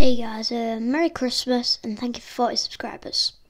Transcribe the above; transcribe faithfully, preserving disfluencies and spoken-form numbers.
Hey guys, uh, Merry Christmas and thank you for forty subscribers.